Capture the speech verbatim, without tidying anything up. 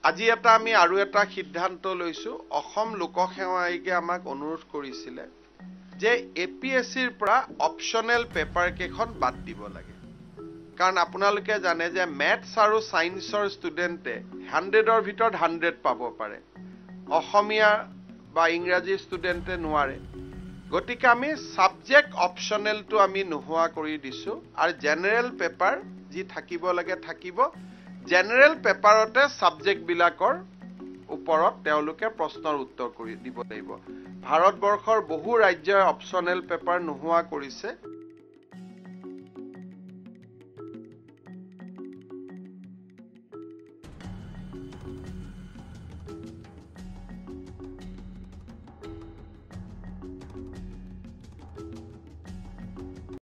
আজি এটা আমি আৰু এটা সিদ্ধান্ত লৈছো অসম লোকসেৱা আয়োগে আমাক অনুৰোধ কৰিছিলে যে এপিএসসিৰ পৰা অপচনেল পেপাৰ কেখন বাদ দিব লাগে কাৰণ আপোনালোকে জানে যে ম্যাথছ আৰু সায়েন্সৰ ষ্টুডেন্টে হাণ্ড্ৰেডৰ ভিতৰত হাণ্ড্ৰেড পাব পাৰে অসমীয়া বা ইংৰাজী ষ্টুডেন্টে নোৱাৰে গতিকে আমি সাবজেক্ট অপচনেলটো আমি নোহোৱা কৰি দিছো আৰু জেনাৰেল পেপাৰ যি থাকিব লাগে থাকিব জেনাৰেল পেপাৰতে সাবজেক্ট বিলাকৰ ওপৰত তেওঁলোকে প্ৰশ্নৰ উত্তৰ কৰি দিব লাগিব ভাৰতবৰ্ষৰ বহু ৰাজ্যই অপচনেল পেপাৰ নোহোৱা কৰিছে